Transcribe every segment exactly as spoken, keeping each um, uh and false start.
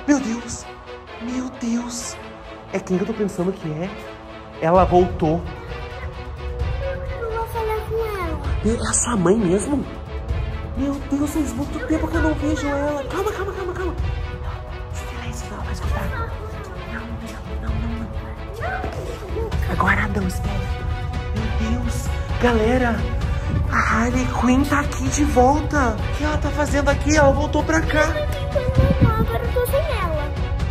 Meu Deus. Meu Deus. É quem que eu tô pensando que é? Ela voltou. Eu vou falar com ela. É a sua mãe mesmo? Meu Deus, faz muito tempo que eu não vejo ela. Calma, calma, calma, calma. Silêncio, não, vai escutar. Não, não, não, não. Agora não, espera. Meu Deus. Galera, a Harley Quinn tá aqui de volta. O que ela tá fazendo aqui? Ela voltou pra cá. Não, agora eu tô sem ela.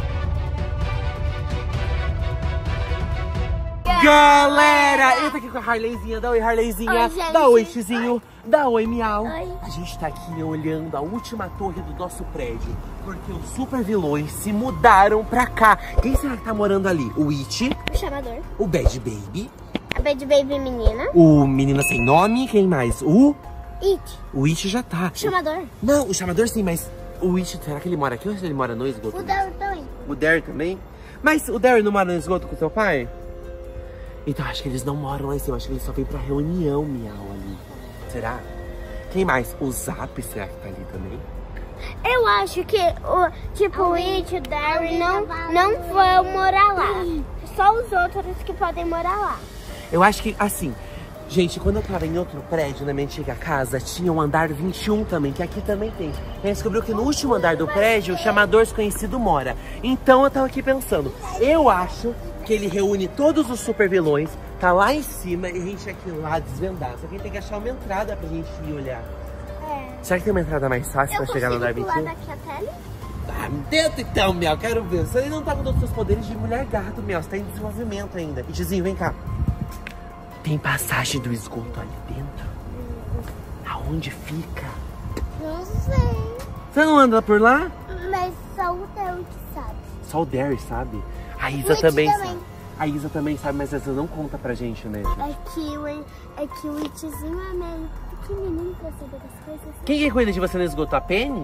Galera, entra aqui com a Harleyzinha. Dá oi, Harleyzinha. Oi, gente. Dá oi, Tizinho. Dá oi, Miau. Oi. A gente tá aqui olhando a última torre do nosso prédio, porque os super vilões se mudaram pra cá. Quem será que tá morando ali? O It, O chamador. o Bad Baby, A Bad Baby menina. o Menina Sem Nome, quem mais? O... It. O It já tá. O chamador. Não, o chamador sim, mas o It, será que ele mora aqui ou ele mora no esgoto? O Darryl também. O Derry também? Mas o Derry não mora no esgoto com seu pai? Então acho que eles não moram lá em cima, acho que eles só vêm pra reunião, Miau, ali. Será? Quem mais? O Zap, será que tá ali também? Eu acho que o tipo o It e o Darryl não, não vão morar lá. Só os outros que podem morar lá. Eu acho que, assim, gente, quando eu tava em outro prédio, na minha antiga casa, tinha um andar vinte e um também, que aqui também tem. A gente descobriu que no último andar do prédio, o chamador desconhecido mora. Então eu tava aqui pensando, eu acho que ele reúne todos os super vilões, tá lá em cima e a gente aqui lá desvendar. Só que a gente tem que achar uma entrada pra gente ir olhar. É. Será que tem uma entrada mais fácil Eu pra chegar no andar vinte e um? daqui até ali? Ah, tenta então, Miau, quero ver. Você não tá com todos os seus poderes de mulher gato, Miau. Você tá em desenvolvimento ainda. E Tizinho, vem cá. Tem passagem do esgoto ali dentro? Aonde fica? Não sei. Você não anda por lá? Mas só o Darryl que sabe. Só o Derry sabe. A Isa O It também, também. sabe. A Isa também sabe, mas essa não conta pra gente, né, gente? É que o, é que o Itzinho é meio pequenininho pra saber das coisas. Quem que cuida de você no esgoto? A Penny?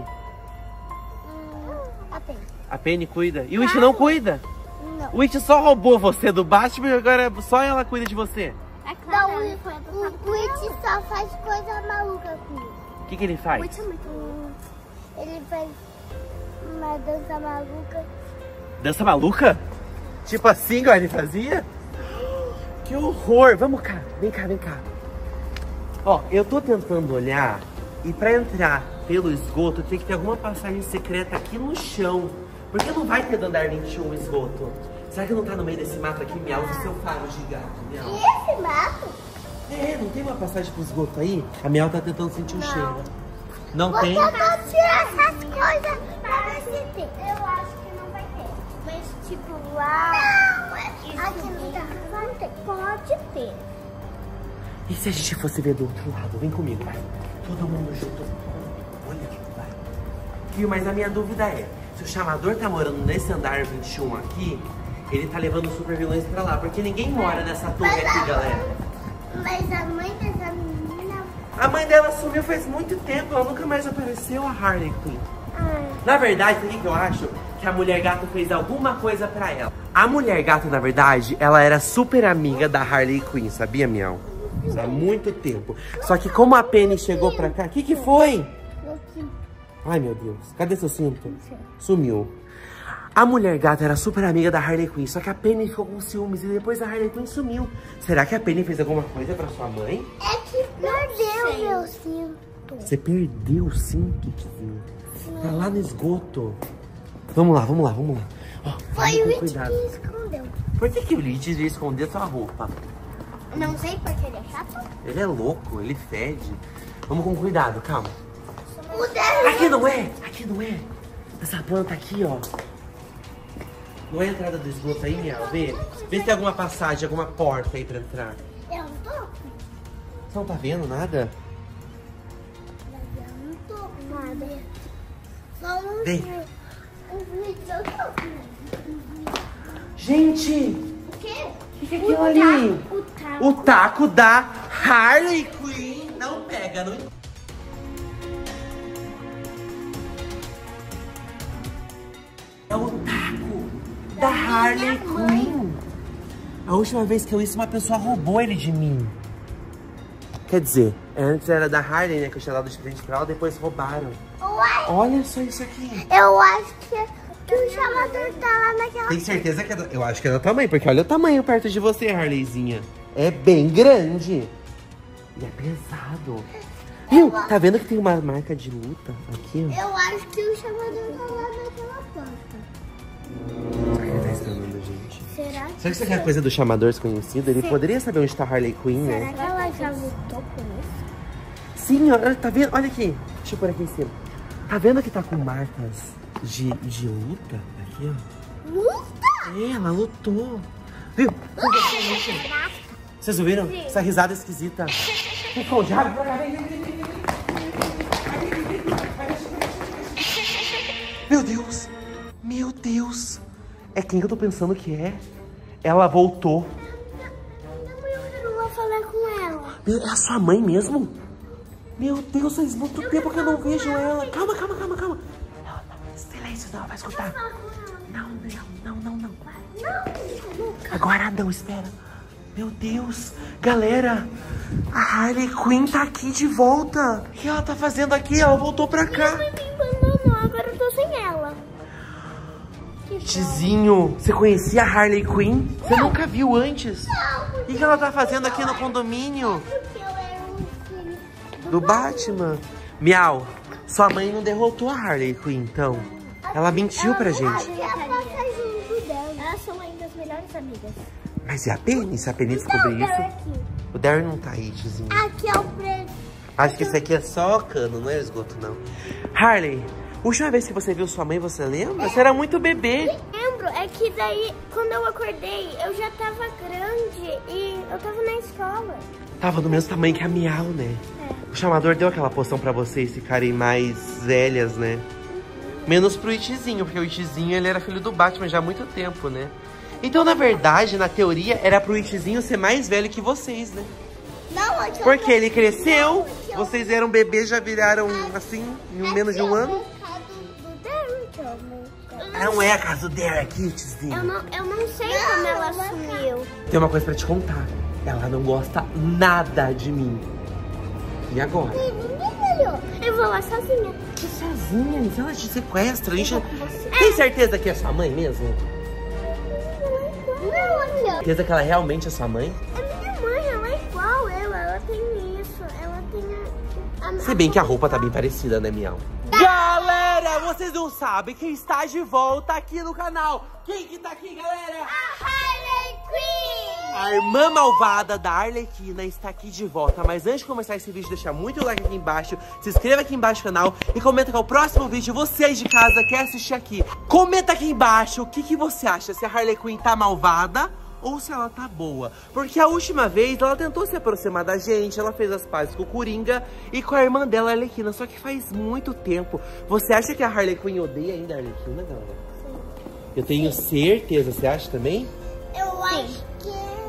Hum, até. A Penny cuida. E o It não cuida? Não. O It só roubou você do Batman e agora só ela cuida de você. É claro, não, o, o, o It só faz coisa maluca comigo. O que que ele faz? O It é muito... Hum, ele faz uma dança maluca. Dança maluca? Tipo assim, igual ele fazia? Que horror! Vamos cá, vem cá, vem cá. Ó, eu tô tentando olhar e pra entrar pelo esgoto tem que ter alguma passagem secreta aqui no chão. Porque não vai ter do andar vinte e um esgoto. Será que não tá no meio desse mato aqui? Miau, do seu faro de gato, Miau. E esse mato? É, não tem uma passagem pro esgoto aí? A Miau tá tentando sentir o Não. cheiro. Não Você tem? não tira essas coisas pra ver se tem. Eu acho que não vai ter. Mas tipo lá... Não, é aqui não tá. Não tem. Pode ter. E se a gente fosse ver do outro lado? Vem comigo, vai. Todo mundo junto. Olha, vai. Viu, mas a minha dúvida é, se o chamador tá morando nesse andar vinte e um aqui, ele tá levando os super vilões pra lá, porque ninguém mora nessa torre aqui, galera. Mas a mãe dessa menina... A mãe dela sumiu faz muito tempo, ela nunca mais apareceu, a Harley Quinn. Ah, Na verdade, o que eu acho? Que a Mulher Gato fez alguma coisa pra ela. A Mulher Gato, na verdade, ela era super amiga da Harley Quinn, sabia, Miau? Há muito tempo. Só que como a Penny chegou pra cá... O que que foi? aqui. Ai, meu Deus. Cadê seu cinto? Sumiu. A Mulher Gato era super amiga da Harley Quinn, só que a Penny ficou com ciúmes e depois a Harley Quinn sumiu. Será que a Penny fez alguma coisa pra sua mãe? É que perdeu meu cinto. Você perdeu o cinto, Tizinho. Tá lá no esgoto. Vamos lá, vamos lá, vamos lá. Ó, Foi vamos o com It cuidado. que escondeu. Por que, que o Lich devia esconder sua roupa? Não sei porque ele é chato. Ele é louco, ele fede. Vamos com cuidado, calma. O Darryl... Aqui não é, aqui não é. Essa planta aqui, ó. Não é a entrada do esgoto aí, Miau? Vê. Vê se tem alguma passagem, alguma porta aí pra entrar. Eu não tô. Você não tá vendo nada? Eu não tô nada. Só um... Vem. Um vídeo eu tô. Gente! O quê? O que, que é aquilo ali? O taco. O taco da Harley Quinn. Não pega, não... É o taco da Harley Quinn. A última vez que eu isso, uma pessoa roubou ele de mim. Quer dizer, antes era da Harley, né? Que eu tinha dado de presente pra ela, depois roubaram. Uai, Olha só isso aqui. eu acho que que o chamador tá lá naquela... Tem certeza que é da... Eu acho que é da tua mãe, porque olha o tamanho perto de você, Harleyzinha. É bem grande. E é pesado. Viu? Tá vendo que tem uma marca de luta aqui, ó? Eu acho que o chamador tá lá naquela porta. Será que ele tá ensinando, gente? Será que... Será que isso aqui é coisa do chamador desconhecido? Ele Sim. poderia saber onde tá Harley Quinn, né? Será que ela já lutou com isso? Sim, ó, tá vendo? Olha aqui. Deixa eu pôr aqui em cima. Tá vendo que tá com marcas de, de luta? Aqui, ó. Luta? É, ela lutou. Viu? Vocês ouviram? Sim. Essa risada esquisita. Ficou já. Meu Deus. Meu Deus. É quem que eu tô pensando que é? Ela voltou. Eu quero lá falar com ela. É a sua mãe mesmo? Meu Deus, faz muito eu tempo que eu não vejo ela. Calma, calma, calma, calma. Ela tá... Silêncio, não, vai escutar. Não, não, não, não, não. Agora não, espera. Meu Deus. Galera, a Harley Quinn tá aqui de volta. O que ela tá fazendo aqui? Ela voltou pra cá. Minha mãe me abandonou, agora eu tô sem ela. Tizinho, você conhecia a Harley Quinn? Você nunca viu antes? Não. O que ela tá fazendo aqui no condomínio? Porque eu era um filho do, do Batman. Miau, sua mãe não derrotou a Harley Quinn, então. Ela mentiu pra gente. Elas são ainda as melhores amigas. Mas e a Penny? Se a Penny descobrir isso... O Darren não tá aí, tizinho. Aqui é o preto. Acho que esse aqui é só cano, não é esgoto, não. Harley, última vez que você viu sua mãe, você lembra? Você era muito bebê. Lembro, é que daí, quando eu acordei, eu já tava grande e eu tava na escola. Tava do mesmo tamanho que a Miau, né? É. O chamador deu aquela poção pra vocês ficarem mais velhas, né? Menos pro Itizinho, porque o Itizinho, ele era filho do Batman já há muito tempo, né? Então, na verdade, na teoria, era pro Itizinho ser mais velho que vocês, né? Não, aqui porque ele cresceu, não, vocês eram bebês, já viraram assim, em menos de um ano. Não é a casa do Derek aqui, Tizinho. Eu não, eu não sei não, como ela sumiu. Tem uma coisa pra te contar. Ela não gosta nada de mim. E agora? Eu vou lá sozinha. Que sozinha? Se ela te sequestra, a gente... Tem certeza que é sua mãe mesmo? Não, aqui, ó. Certeza que ela realmente é sua mãe? É minha mãe, ela é igual eu. Ela tem isso, ela tem a... a Se bem que a roupa tá bem parecida, né, Miau? Galera, vocês não sabem quem está de volta aqui no canal. Quem que tá aqui, galera? A Harley Quinn! A irmã malvada da Arlequina está aqui de volta. Mas antes de começar esse vídeo, deixa muito like aqui embaixo, se inscreva aqui embaixo no canal e comenta qual o próximo vídeo você aí de casa quer assistir aqui. Comenta aqui embaixo o que, que você acha, se a Harley Quinn tá malvada ou se ela tá boa. Porque a última vez ela tentou se aproximar da gente, ela fez as pazes com o Coringa e com a irmã dela, a Arlequina. Só que faz muito tempo. Você acha que a Harley Quinn odeia ainda a Arlequina, galera? Sim. Eu tenho certeza, você acha também? Eu Sim. acho que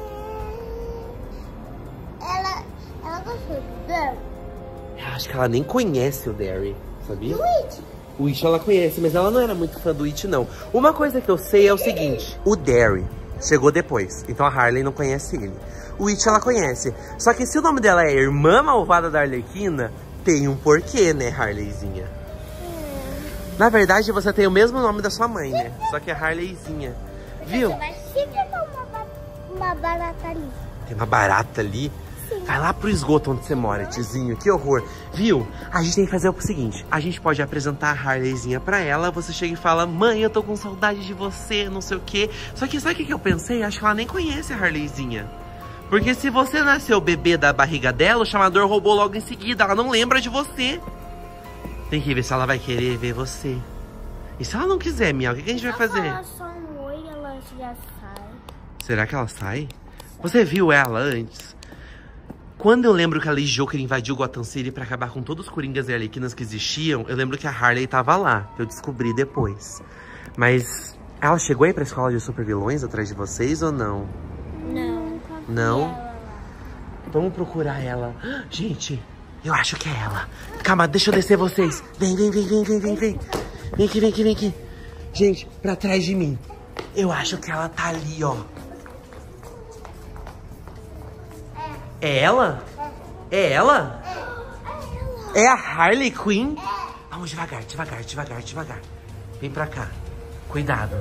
ela, ela gostou do Derry. Eu acho que ela nem conhece o Derry, sabia? Do It. O It ela conhece, mas ela não era muito fã do It, não. Uma coisa que eu sei é o seguinte, o Derry chegou depois, então a Harley não conhece ele. O It ela conhece, só que se o nome dela é Irmã Malvada da Arlequina, tem um porquê, né, Harleyzinha? Hum. Na verdade, você tem o mesmo nome da sua mãe, né? Só que é Harleyzinha. Viu? Mas sempre tem uma, uma barata ali. Tem uma barata ali? Sim. Vai lá pro esgoto onde você mora, tizinho. Que horror. Viu? A gente tem que fazer o seguinte. A gente pode apresentar a Harleyzinha pra ela. Você chega e fala, mãe, eu tô com saudade de você, não sei o quê. Só que sabe o que eu pensei? Acho que ela nem conhece a Harleyzinha. Porque se você nasceu bebê da barriga dela, o chamador roubou logo em seguida. Ela não lembra de você. Tem que ver se ela vai querer ver você. E se ela não quiser, Miau, o que a gente vai fazer? Ela só um oi, ela já sai. Será que ela sai? Você viu ela antes? Quando eu lembro que a Lei Joker invadiu Gotham City pra acabar com todos os Coringas e Arlequinas que existiam, eu lembro que a Harley tava lá. Eu descobri depois. Mas ela chegou aí pra escola de super vilões atrás de vocês ou não? Não. Não? Vamos procurar ela. Gente, eu acho que é ela. Calma, deixa eu descer vocês. Vem, vem, vem, vem, vem, vem, vem. Vem aqui, vem aqui, vem aqui. Gente, pra trás de mim. Eu acho que ela tá ali, ó. É ela? É ela? É a Harley Quinn? Vamos devagar, devagar, devagar, devagar. Vem pra cá. Cuidado.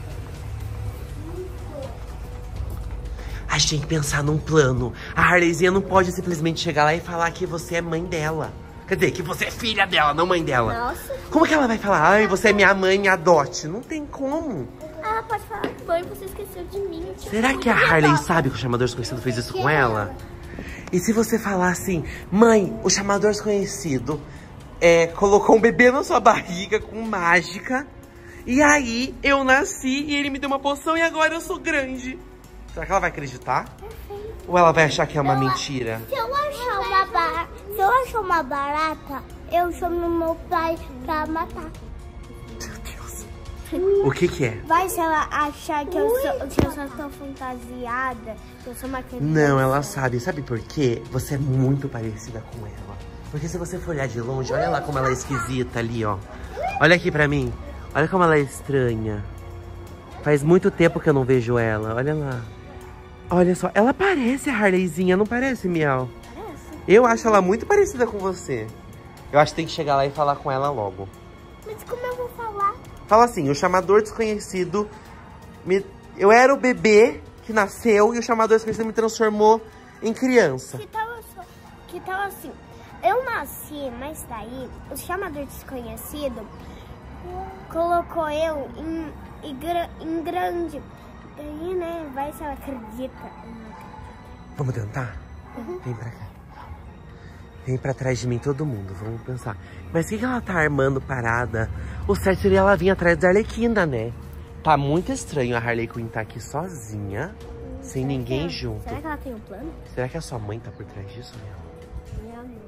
A gente tem que pensar num plano. A Harleyzinha não pode simplesmente chegar lá e falar que você é mãe dela. Quer dizer, que você é filha dela, não mãe dela. Nossa. Como que ela vai falar? Ai, você é minha mãe, me adote. Não tem como. Ela pode falar, mãe, você esqueceu de mim. Será que a Harley sabe que o Chamador Desconhecido fez isso com ela? E se você falar assim, mãe, o Chamador Desconhecido é, colocou um bebê na sua barriga com mágica, e aí eu nasci e ele me deu uma poção e agora eu sou grande. Será que ela vai acreditar? Ou ela vai achar que é uma eu, mentira? Se eu achar uma barata, se eu achar uma barata, eu chamo meu pai pra matar. Meu Deus. O que que é? Vai se ela achar que eu, sou, que eu só estou fantasiada, que eu sou uma criança. Não, ela sabe. Sabe por quê? Você é muito parecida com ela. Porque se você for olhar de longe, olha lá como ela é esquisita ali, ó. Olha aqui pra mim. Olha como ela é estranha. Faz muito tempo que eu não vejo ela. Olha lá. Olha só. Ela parece a Harleyzinha, não parece, Miau? Parece. Eu acho ela muito parecida com você. Eu acho que tem que chegar lá e falar com ela logo. Mas como eu vou falar? Fala assim, o Chamador Desconhecido... Me... Eu era o bebê que nasceu e o Chamador Desconhecido me transformou em criança. Que tal, eu sou, que tal assim, eu nasci, mas daí o Chamador Desconhecido colocou eu em, em, gra, em grande. Daí, né, vai se ela acredita. Vamos tentar? Uhum. Vem pra cá. Vem pra trás de mim todo mundo, vamos pensar. Mas o que, que ela tá armando parada? O certo seria ela vir atrás da Arlequina, né? Tá muito estranho a Harley Quinn tá aqui sozinha, hum, sem ninguém que, junto. Será que ela tem um plano? Será que a sua mãe tá por trás disso, meu? Minha mãe.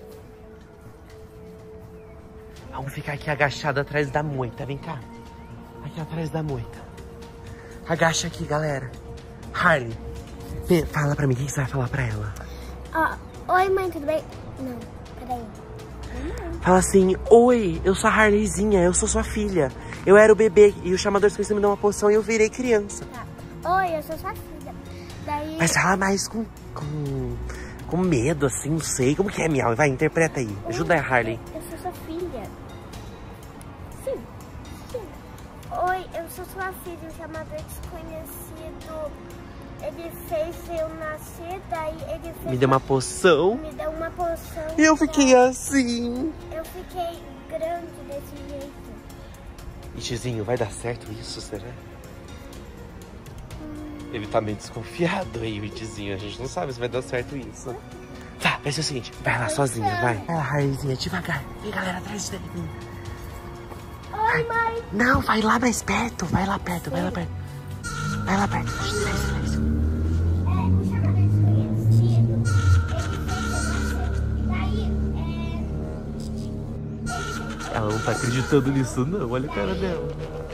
Vamos ficar aqui agachada atrás da moita, vem cá. Aqui atrás da moita. Agacha aqui, galera. Harley, fala pra mim, o que você vai falar pra ela? Ah, oi, mãe, tudo bem? Não, peraí. Fala assim, oi, eu sou a Harleyzinha, eu sou sua filha. Eu era o bebê e o Chamador Desconhecido me deu uma poção e eu virei criança. Tá. Oi, eu sou sua filha. Daí... Mas fala mais com, com, com medo, assim, não sei. Como que é, Miau? Vai, interpreta aí. Oi, ajuda a Harley. Eu sou sua filha. Sim, sim. Oi, eu sou sua filha, o Chamador Desconhecido. Ele fez eu nascer, daí ele fez... Me deu uma poção. Me deu uma poção. E eu fiquei assim. Eu fiquei grande desse jeito. E tiozinho, vai dar certo isso, será? Hum. Ele tá meio desconfiado aí, o tiozinho. A gente não sabe se vai dar certo isso. Tá, vai ser o seguinte, vai lá sozinha, vai. Vai lá, Harleyzinha, devagar. Vem, galera, atrás dele. Oi, mãe. Não, vai lá mais perto. Vai lá perto, vai lá perto. Vai lá perto. Silêncio. Ela não tá acreditando nisso, não. Olha a cara dela.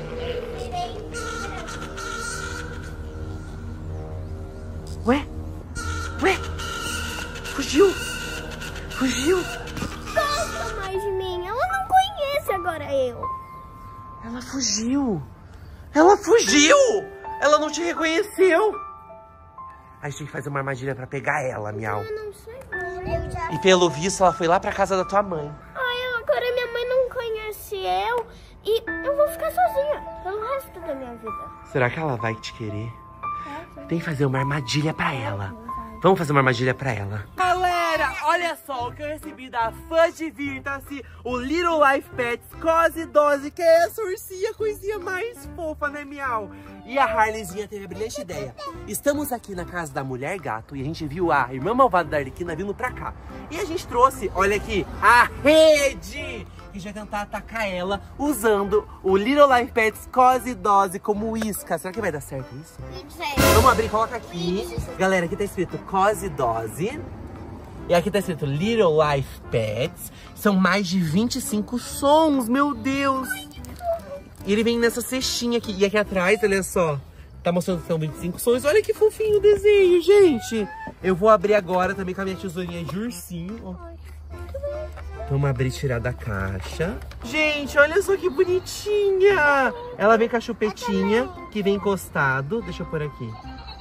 Ué? Ué? Fugiu? Fugiu? Gosta mais de mim. Ela não conhece agora eu. Ela fugiu. Ela fugiu! Ela não te reconheceu. A gente tem que fazer uma armadilha pra pegar ela, Miau. Eu não sei. Eu já... E pelo visto, ela foi lá pra casa da tua mãe. Ai, agora minha mãe não conhece eu. E eu vou ficar sozinha pelo resto da minha vida. Será que ela vai te querer? Tem que fazer uma armadilha pra ela. Vamos fazer uma armadilha pra ela. Galera, olha só o que eu recebi da fã Divirta-se, o Little Life Pets Cose Dose, que é essa ursinha, coisinha mais fofa, né, Miau? E a Harleyzinha teve a brilhante ideia. Estamos aqui na casa da Mulher Gato e a gente viu a irmã malvada da Arlequina vindo pra cá. E a gente trouxe, olha aqui, a rede! Que já vai tentar atacar ela usando o Little Life Pets Cose Dose como isca. Será que vai dar certo isso? Vamos abrir, coloca aqui. Galera, aqui tá escrito Cose Dose. E aqui tá escrito Little Life Pets. São mais de vinte e cinco sons, meu Deus! E ele vem nessa cestinha aqui. E aqui atrás, olha só, tá mostrando que são vinte e cinco sons. Olha que fofinho o desenho, gente! Eu vou abrir agora também com a minha tesourinha de ursinho. Ó. Vamos abrir e tirar da caixa. Gente, olha só que bonitinha! Ela vem com a chupetinha, que vem encostado. Deixa eu pôr aqui.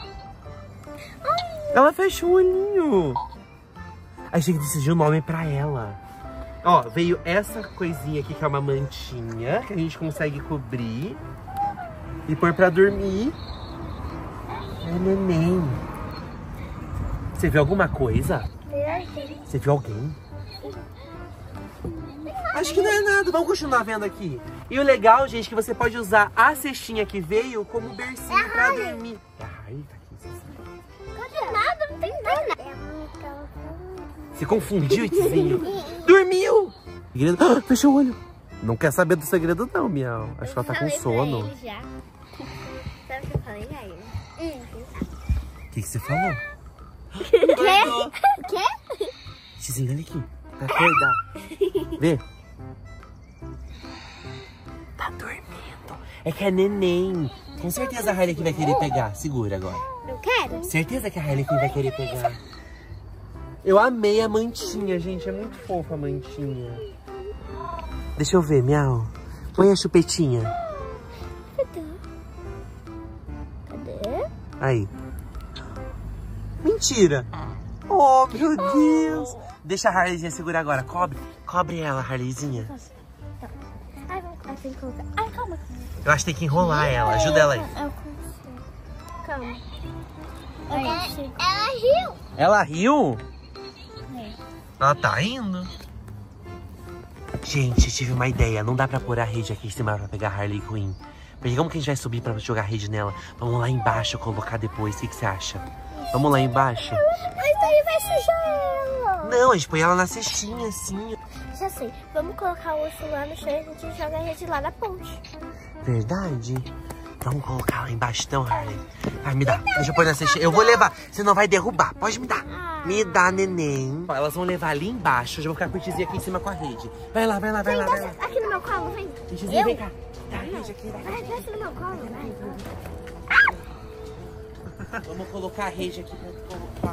Ela fecha o olhinho. A gente decidiu o nome pra ela. Ó, veio essa coisinha aqui, que é uma mantinha, que a gente consegue cobrir. e pôr pra dormir. É neném. Você viu alguma coisa? Você viu alguém? Acho que não é nada. Vamos continuar vendo aqui. E o legal, gente, é que você pode usar a cestinha que veio como bercinho é pra Harley. dormir. É a Harley, tá aqui. Não tem nada, não tem nada. Se confundiu, Itizinho. Dormiu! Segredo. Ah, fechou o olho. Não quer saber do segredo não, Miau. Acho que ela tá com sono. O que eu falei pra ele? O que, que você falou? O quê? O quê? Itizinho, olha aqui. Pra acordar. Vê. Tá dormindo. É que é neném. Com certeza a Harley que vai querer pegar. Segura agora. Não quero? Certeza que a Harley que vai querer pegar. Eu amei a mantinha, gente. É muito fofa a mantinha. Deixa eu ver, Miau. Põe a chupetinha. Cadê? Cadê? Aí. Mentira. Oh, meu Deus. Deixa a Harleyzinha segurar agora. Cobre. Cobre ela, Harleyzinha. Ai, tem que colocar. Ai, calma. Eu acho que tem que enrolar ela. Ajuda ela aí. Eu consigo. Calma. Ela, ela riu. Ela riu? É. Ela tá rindo? Gente, tive uma ideia. Não dá pra pôr a rede aqui em cima pra pegar a Harley Quinn. Porque como que a gente vai subir pra jogar a rede nela? Vamos lá embaixo colocar depois. O que, que você acha? Vamos lá embaixo? Mas daí vai sujar ela. Não, a gente põe ela na cestinha, assim. Já sei. Vamos colocar o urso lá no chão e a gente joga a rede lá na ponte. Verdade? Vamos colocar lá embaixo então, Harley. Vai, me dá. Deixa eu pôr na cestinha. Eu vou levar. Você não vai derrubar. Pode me dar. Me dá, neném. Elas vão levar ali embaixo. Eu já vou ficar com o Itizinho aqui em cima com a rede. Vai lá, vai lá, vai lá, vai lá. Aqui no meu colo, vem. Itizinho, vem cá. Dá a rede aqui. Vai, desce no meu colo, vai. Vamos colocar a rede aqui pra colocar.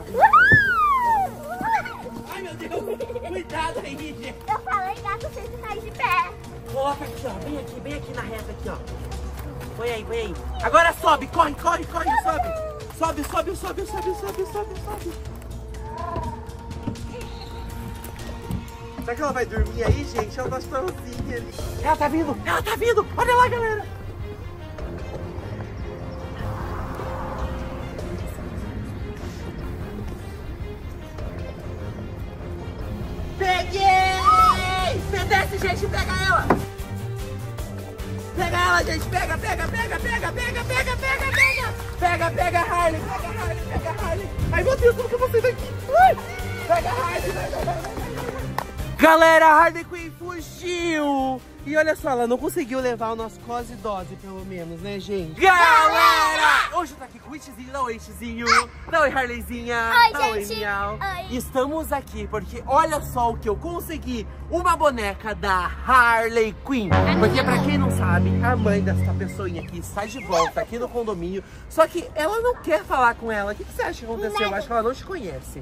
Ai, meu Deus. Cuidado aí, gente. Eu falei, gato, você cair de pé. Coloca aqui, ó. Bem aqui, bem aqui na reta aqui, ó. Põe aí, põe aí. Agora sobe, corre, corre, corre, sobe. Sobe, sobe, sobe, sobe, sobe, sobe, sobe. Será que ela vai dormir aí, gente? Ela tá sozinha ali. Ela tá vindo, ela tá vindo. Olha lá, galera. Peguei! Você desce, gente, pega ela! Pega ela, gente! Pega, pega, pega, pega, pega, pega, pega, pega! Pega, pega, Harley! Pega, Harley, pega, Harley! Ai, meu Deus, como que eu vou sair daqui? Ai! Pega, Harley, pega, Harley! Galera, a Harley Quinn fugiu! E olha só, ela não conseguiu levar o nosso cose dose, pelo menos, né, gente? Galera! Hoje eu tô aqui com o Itizinho. Dá oi, Itizinho. Dá oi, Harleyzinha. Oi, Dá oi, gente. Miau. Oi. Estamos aqui porque olha só o que eu consegui. Uma boneca da Harley Quinn. Porque pra quem não sabe, a mãe dessa pessoinha aqui está de volta aqui no condomínio. Só que ela não quer falar com ela. O que você acha que aconteceu? Eu acho que ela não te conhece.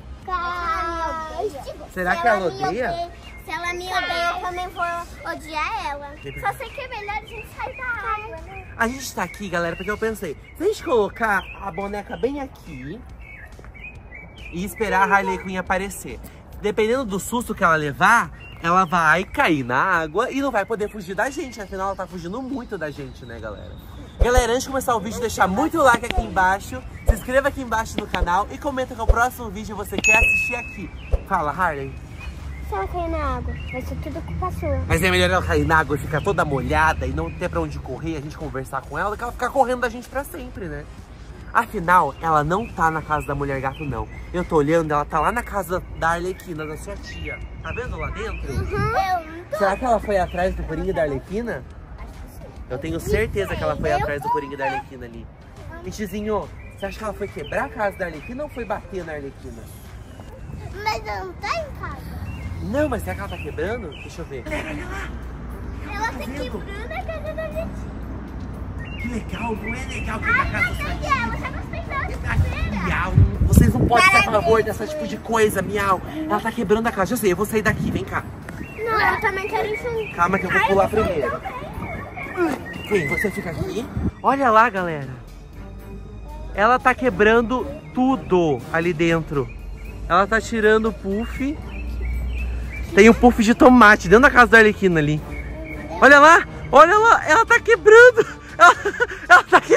Será que ela odeia? Se ela me odeia, eu também vou odiar ela. Só sei que é melhor a gente sair da água, né? A gente tá aqui, galera, porque eu pensei, se a gente colocar a boneca bem aqui e esperar a Harley Quinn aparecer, dependendo do susto que ela levar, ela vai cair na água e não vai poder fugir da gente. Afinal, ela tá fugindo muito da gente, né, galera? Galera, antes de começar o vídeo, deixar muito like aqui embaixo, se inscreva aqui embaixo no canal e comenta qual o próximo vídeo você quer assistir aqui. Fala, Harley. Se ela cair na água, vai ser tudo culpa sua. Mas é melhor ela cair na água e ficar toda molhada e não ter pra onde correr, a gente conversar com ela, do que ela ficar correndo da gente pra sempre, né? Afinal, ela não tá na casa da mulher gato, não. Eu tô olhando, ela tá lá na casa da Arlequina, da sua tia. Tá vendo lá dentro? Uhum. Será que ela foi atrás do Coringa e da Arlequina? Eu tenho certeza que ela foi atrás do Coringa e da Arlequina ali. Itizinho, você acha que ela foi quebrar a casa da Arlequina ou foi bater na Arlequina? Mas ela não tá em casa. Não, mas será que ela tá quebrando? Deixa eu ver. Olha lá. Ela tá quebrando a casa da gente. Que legal, não é legal quebrar a casa da sua tia? Ela já gostei da Miau, vocês não podem ter a favor dessa tipo de coisa, Miau. Ela tá quebrando a casa. Já sei, eu vou sair daqui, vem cá. Não, eu também quero ir junto. Calma que eu vou pular primeiro. Vem, você fica aqui. Olha lá, galera. Ela tá quebrando tudo ali dentro. Ela tá tirando o puff. Tem um puff de tomate dentro da casa da Arlequina ali. Olha lá, olha lá, ela tá quebrando. Ela, ela tá quebrando.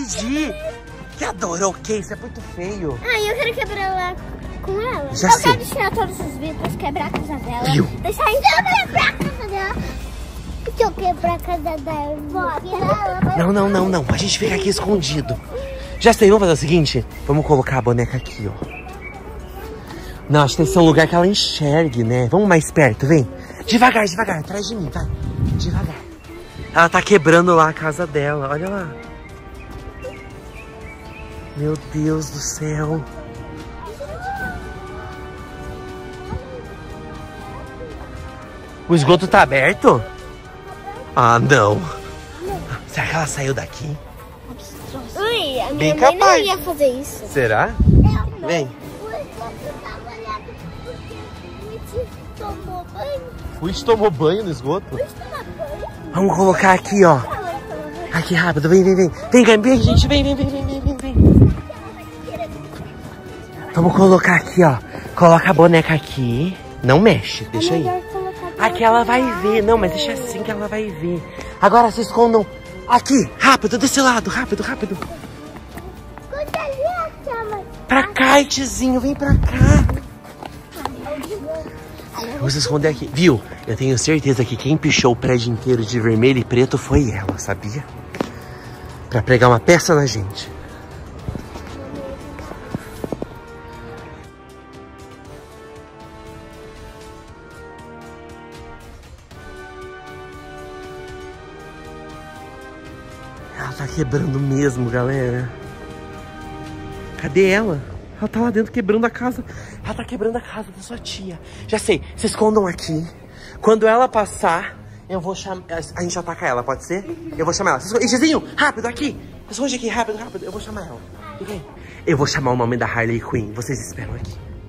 Didi! Que adorou o que? Isso é muito feio. Ah, eu quero quebrar lá com ela. Já eu sei. quero tirar todos os vidros, quebrar a casa dela. Viu? Deixar em quebrar a casa dela. Se eu quebrar a casa dela, ela... Não, não, não, não. A gente fica aqui escondido. Já sei, vamos fazer o seguinte? Vamos colocar a boneca aqui, ó. Não, acho que tem que ser um lugar que ela enxergue, né? Vamos mais perto, vem. Devagar, devagar, atrás de mim, vai. Devagar. Ela tá quebrando lá a casa dela, olha lá. Meu Deus do céu. O esgoto tá aberto? Ah, não. Será que ela saiu daqui? Ui, a minha Bem mãe capaz. não ia fazer isso. Será? Não. Vem. Tomou banho. O It tomou banho no esgoto? Tomar banho. Vamos colocar aqui, ó. Aqui, rápido. Vem, vem, vem. Vem, Gabi, gente. Vem, vem, vem, vem, vem, vem, vem. Vamos colocar aqui, ó. Coloca a boneca aqui. Não mexe, deixa aí. Aqui ela vai ver. Não, mas deixa assim que ela vai ver. Agora se escondam. Aqui, rápido, desse lado. Rápido, rápido. Pra cá, Itizinho. Vem pra cá. Vamos se esconder aqui. Viu? Eu tenho certeza que quem pichou o prédio inteiro de vermelho e preto foi ela, sabia? Pra pregar uma peça na gente. Ela tá quebrando mesmo, galera. Cadê ela? Ela tá lá dentro quebrando a casa. Ela tá quebrando a casa da sua tia. Já sei, se escondam aqui. Quando ela passar, eu vou chamar... A gente ataca ela, pode ser? Eu vou chamar ela. Itizinho, rápido, aqui. Esconde aqui, rápido, rápido. Eu vou chamar ela. Fica aí. Eu vou chamar o nome da Harley Quinn. Vocês esperam aqui.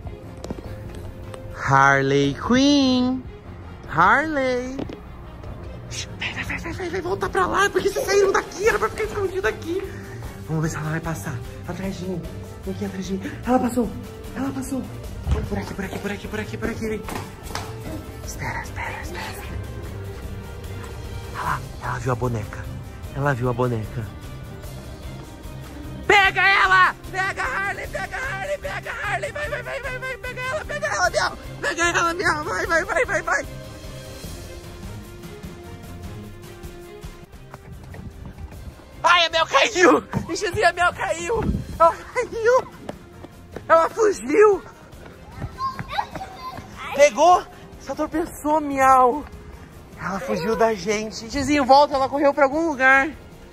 Harley Quinn. Harley. Vai, vai, vai, vai, vai voltar pra lá. Porque vocês saíram daqui. Ela vai ficar escondida aqui. Vamos ver se ela vai passar. Atrás de mim. Vem aqui atrás de mim. Ela passou. Ela passou. Por aqui, por aqui, por aqui, por aqui, por aqui. Vem. Espera, espera, espera. Olha lá. Ela viu a boneca. Ela viu a boneca. Pega ela! Pega a Harley, pega a Harley, pega a Harley. Vai, vai, vai, vai, vai. Pega ela, pega ela, Miau. Pega ela, Miau. Vai, vai, vai, vai, vai. Ai, a Mel caiu! Itizinha, a Mel caiu! Ela caiu! Ela fugiu! Pegou? Só tropeçou, Miau! Ela fugiu da gente. Itizinho, volta, ela correu pra algum lugar.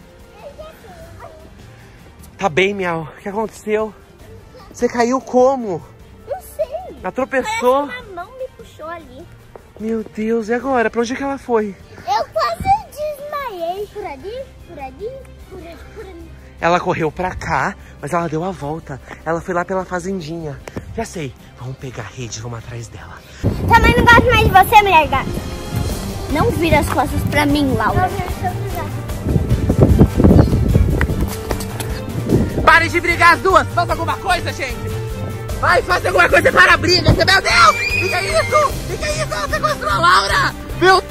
Tá bem, Miau. O que aconteceu? Você caiu como? Não sei. Ela tropeçou? Parece que uma mão me puxou ali. Meu Deus, e agora? Pra onde é que ela foi? Eu quase desmaiei. Por ali, por ali, por ali, por ali. Ela correu pra cá, mas ela deu a volta. Ela foi lá pela fazendinha. Já sei. Vamos pegar a rede, vamos atrás dela. Também não gosto mais de você, mulher gata. Não vira as costas pra mim, Laura. Pare de brigar as duas! Faz alguma coisa, gente! Vai, faz alguma coisa para a briga! Meu Deus! Fica isso! Fica isso! Ela sequestrou a Laura! Meu...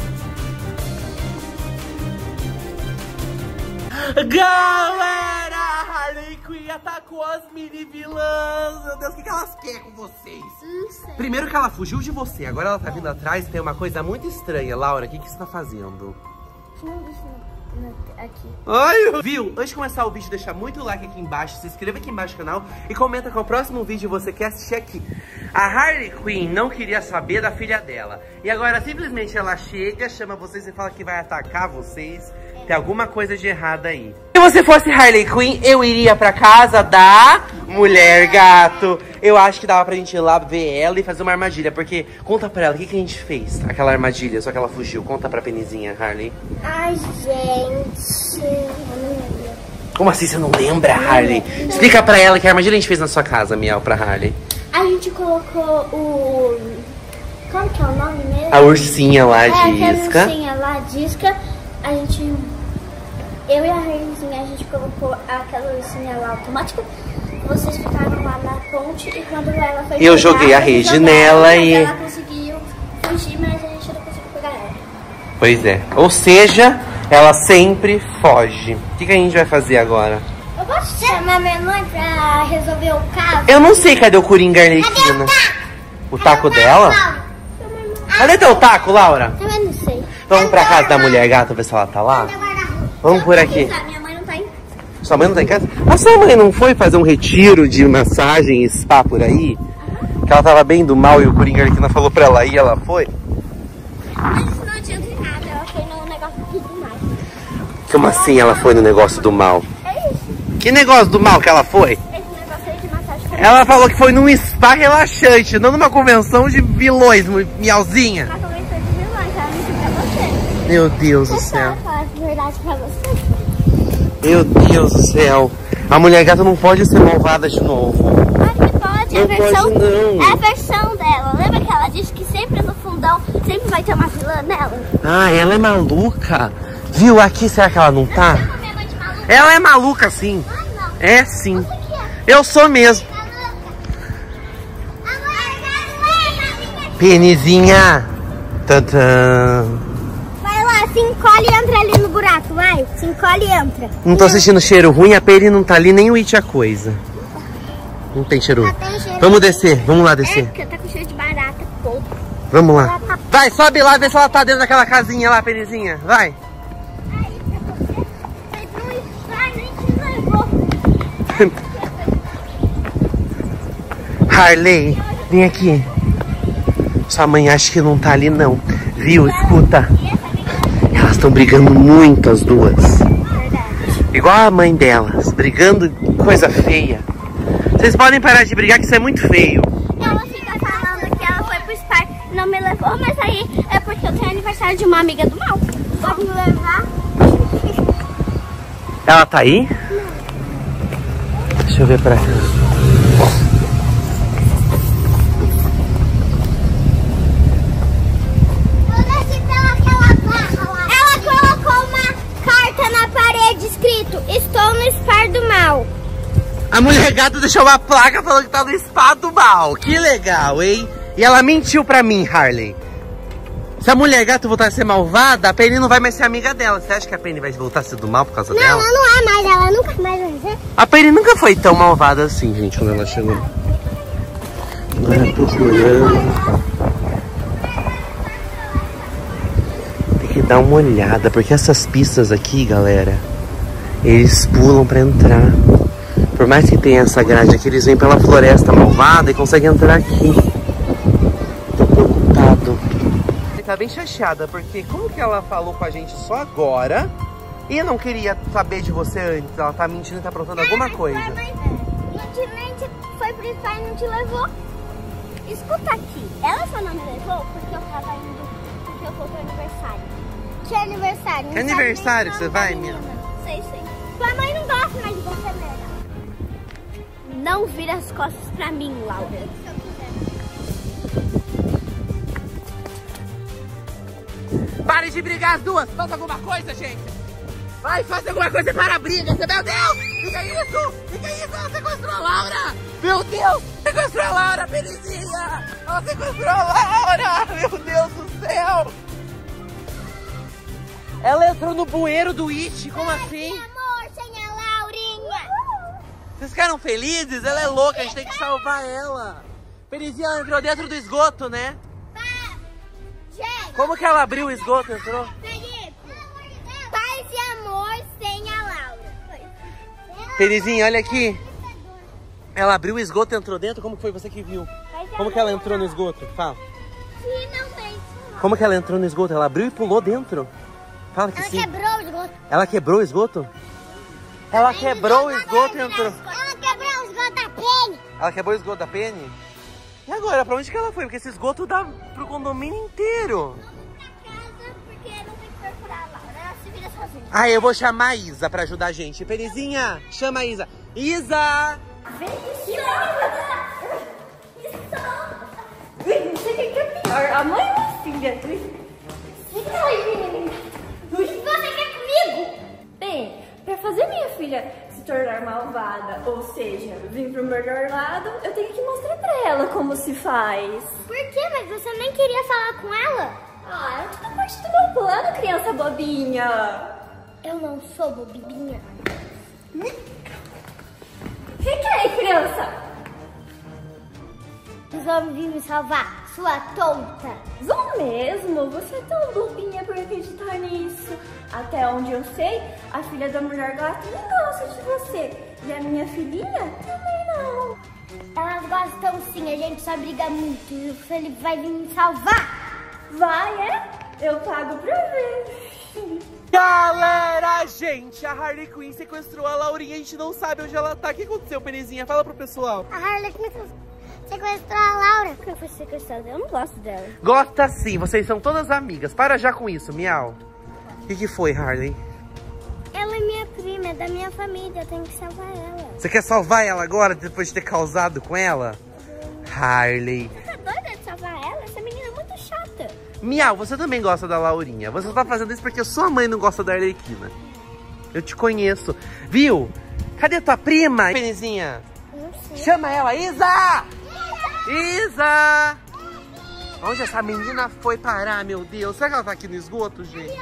Galera! A Harley Quinn atacou as mini vilãs! Meu Deus, o que, que elas querem com vocês? Não sei. Primeiro que ela fugiu de você, agora ela tá vindo atrás. Tem uma coisa muito estranha. Laura, o que, que você tá fazendo? Não, deixa eu... aqui. Ai, viu? Antes de começar o vídeo, deixa muito like aqui embaixo, se inscreva aqui embaixo no canal e comenta qual o próximo vídeo você quer assistir aqui. A Harley Quinn não queria saber da filha dela. E agora simplesmente ela chega, chama vocês e fala que vai atacar vocês. Tem alguma coisa de errado aí. Se você fosse Harley Quinn, eu iria pra casa da mulher gato. Eu acho que dava pra gente ir lá ver ela e fazer uma armadilha. Porque, conta pra ela, o que, que a gente fez? Aquela armadilha, só que ela fugiu. Conta pra Penizinha, Harley. Ai, gente... Eu não lembro. Como assim você não lembra, Harley? Explica pra ela que armadilha a gente fez na sua casa, Miau, pra Harley. A gente colocou o... Como que é o nome mesmo? A ursinha lá, é, disca. A ursinha lá, disca. A gente... Eu e a Harleyzinha, a gente colocou aquela ursinha lá automática. Vocês ficaram lá na ponte e quando ela foi... Eu joguei a rede nela e... Ela conseguiu fugir, mas a gente não conseguiu pegar ela. Pois é. Ou seja, ela sempre foge. O que, que a gente vai fazer agora? Eu Posso chamar minha mãe pra resolver o caso? Eu não sei cadê o Coringa Arlequina. O taco dela? Cadê teu taco, Laura? Também não sei. Vamos pra casa da mulher gata ver se ela tá lá? Vamos por aqui. Minha mãe não tá em casa. Sua mãe não tá em casa? A sua mãe não foi fazer um retiro de massagem e spa por aí? Que ela tava bem do mal e o Coringa Arlequina falou pra ela ir e ela foi? Mas isso não adianta em nada. Ela foi no negócio do mal. Como assim ela foi no negócio do mal? É isso. Que negócio do mal que ela foi? Esse negócio aí de massagem. Ela falou que foi num spa relaxante, não numa convenção de vilões, miauzinha. Ela conversou de vilões, ela mentiu pra você. Meu Deus do Você céu. sabe falar de verdade pra você? Meu Deus do céu. A mulher gata não pode ser malvada de novo. Claro que pode, é Não a versão, pode, não. é a versão dela. Lembra que ela disse que sempre no fundão, sempre vai ter uma vilã nela? Ah, ela é maluca. Viu? Aqui, será que ela não tá? Chama minha mãe de maluca? Ela é maluca, sim. Ai, não. É, sim. Você que é Eu sou mesmo. maluca. Amor, Penizinha. Tantã. vai lá, se encolhe e entra ali no buraco, vai. Se encolhe e entra. Não tô sentindo cheiro ruim, a Peri não tá ali, nem o It a coisa. Não tem cheiro ruim. Tá tem cheiro. Vamos descer, vamos lá É, descer. porque tá com cheiro de barata, pouco. Vamos lá. Vai, sobe lá, vê se ela tá dentro daquela casinha lá, Perizinha. Vai. Aí, pra você, mas não vai, nem te levou. Harley, vem aqui. Sua mãe acha que não tá ali, não. Viu? Escuta. Elas estão brigando muito, as duas. Verdade. Igual a mãe delas, brigando coisa feia. Vocês podem parar de brigar, que isso é muito feio. Ela fica falando que ela foi pro spa e não me levou, mas aí é porque eu tenho aniversário de uma amiga do mal. Pode me levar? Ela tá aí? Deixa eu ver pra cá. Ela colocou uma carta na parede escrito: estou no spa do mal. A mulher gata deixou uma placa falando que tá no spa do mal. Que legal, hein? E ela mentiu pra mim, Harley. Se a mulher gata voltar a ser malvada, a Penny não vai mais ser amiga dela. Você acha que a Penny vai voltar a ser do mal por causa Não, dela? ela não é mais, ela nunca mais vai ser. A Penny nunca foi tão malvada assim, gente, quando ela chegou. Agora procurando. Tem que dar uma olhada, porque essas pistas aqui, galera, eles pulam pra entrar. Por mais que tenha essa grade aqui, eles vêm pela floresta malvada e conseguem entrar aqui. Tô preocupado. Ele tá bem chateada, porque como que ela falou com a gente só agora e não queria saber de você antes? Ela tá mentindo e tá aprontando alguma coisa. Mas não te, nem te, foi pro spa e não te levou. Escuta aqui, ela só não me levou porque eu tava indo, porque eu fui pro aniversário. Que aniversário? Que aniversário você vai, minha? Sei, sei. Sua mãe não gosta mais de você, mesmo. Não vira as costas pra mim, Laura. Pare de brigar as duas! Faz alguma coisa, gente! Vai, faz alguma coisa para a briga! Meu Deus! O que é isso? O que é isso? Ela sequestrou a Laura! Meu Deus! Sequestrou a Laura, Belezinha! Ela sequestrou a Laura! Meu Deus do céu! Ela entrou no bueiro do It, como assim? Amor, sem a Laurinha. Vocês ficaram felizes? Ela é louca, a gente tem que salvar ela! Belezinha, ela entrou dentro do esgoto, né? Gente, Como que ela abriu o esgoto, entrou? Felipe, paz e amor sem a Laura. Felizinha, olha aqui. Ela abriu o esgoto e entrou dentro? Como foi você que viu? Como que ela entrou no esgoto? Fala. Finalmente. Como que ela entrou no esgoto? Ela abriu e pulou dentro? Fala que Ela sim. quebrou o esgoto. Ela quebrou o esgoto? Ela quebrou o esgoto e entrou. Ela quebrou o esgoto da Penny. Ela quebrou o esgoto da Penny? E agora, pra onde que ela foi? Porque esse esgoto dá pro condomínio inteiro. Pra casa, porque não tem que perfurar a Laura. Ela se vira sozinha. Ah, eu vou chamar a Isa pra ajudar a gente. Felizinha, chama a Isa. Isa! Vem que Não sei o que é pior, a mãe ou a filha? Fica aí, menina. O que você quer comigo? Bem, pra fazer minha filha se tornar malvada, ou seja, vir pro melhor lado, eu tenho que mostrar pra ela como se faz. Por quê? Mas você nem queria falar com ela? Ah, é tudo parte do meu plano, criança bobinha. Eu não sou bobinha. que é, criança? Os homens vêm me salvar, sua tonta. Vão mesmo? Você é tão bobinha por acreditar nisso. Até onde eu sei, a filha da mulher gata não gosta de você. E a minha filhinha também não. Elas gostam sim, a gente só briga muito. E o Felipe vai vir me salvar. Vai, é? Eu pago pra ver. Galera, gente, a Harley Quinn sequestrou a Laurinha. A gente não sabe onde ela tá. O que aconteceu, Penezinha? Fala pro pessoal. A Harley Quinn sequestrou a Laura. Por que foi sequestrada? Eu não gosto dela. Gosta sim, vocês são todas amigas. Para já com isso, Miau. O que, que foi, Harley? Ela é minha prima, é da minha família. Eu tenho que salvar ela. Você quer salvar ela agora, depois de ter causado com ela? Harley. Você tá doida de salvar ela? Essa menina é muito chata. Miau, você também gosta da Laurinha. Você só tá fazendo isso porque sua mãe não gosta da Arlequina. Eu te conheço. Viu? Cadê tua prima? Penezinha. Não sei. Chama ela, Isa! Isa! Onde essa menina foi parar, meu Deus? Será que ela tá aqui no esgoto, gente?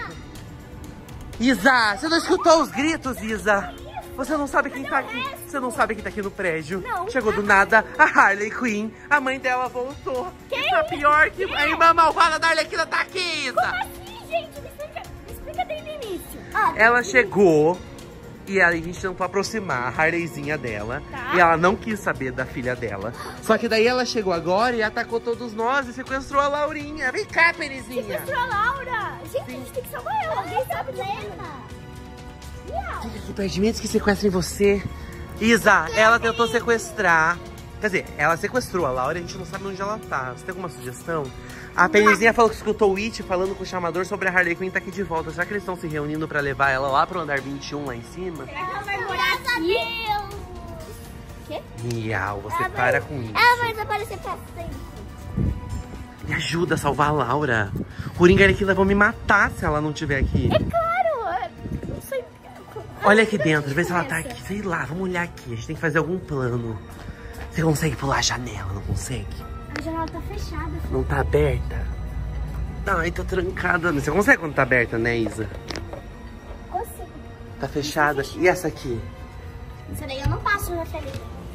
Isa, você não escutou os gritos, Isa? Você não sabe quem tá aqui. Você não sabe quem tá aqui no prédio. Não. Chegou do nada a Harley Quinn. A mãe dela voltou. Quem? Tá pior que a irmã malvada da Arlequina tá aqui, Isa. Como assim, gente? Me explica, me explica desde o início. Ó, Ela chegou e aí a gente tentou aproximar a Harleyzinha dela. Tá. E ela não quis saber da filha dela. Só que daí ela chegou agora e atacou todos nós e sequestrou a Laurinha. Vem cá, Penezinha. sequestrou a Laura. Gente, a gente tem que salvar ela. Alguém sabe disso. Fica aqui perto de mim antes que sequestrem você. Isa, ela tentou sequestrar. Quer dizer, ela sequestrou a Laura e a gente não sabe onde ela tá. Você tem alguma sugestão? A Penezinha falou que escutou o It falando com o chamador sobre a Harley Quinn tá aqui de volta. Será que eles estão se reunindo pra levar ela lá pro andar vinte e um lá em cima? Será que ela vai morar aqui? Quê? Miau, você Ela para vai- com isso. Ela vai desaparecer pra sempre. Me ajuda a salvar a Laura. O Coringa e a Arlequina vão me matar se ela não estiver aqui. É claro. é- Não sei. Olha aqui dentro, vê se ela tá aqui. Sei lá, vamos olhar aqui. A gente tem que fazer algum plano. Você consegue pular a janela, não consegue? A janela tá fechada. Não tá aberta? Ai, tá trancada. Você consegue quando tá aberta, né, Isa? Consigo. Tá fechada. E essa aqui? Isso daí eu não passo, meu filho.